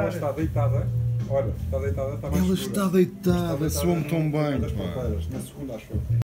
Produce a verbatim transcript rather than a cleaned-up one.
ela está deitada. Olha, está deitada, está mais Ela segura. está deitada, Está soa-me tão bem. nas pá. ponteiras, na segunda acho eu.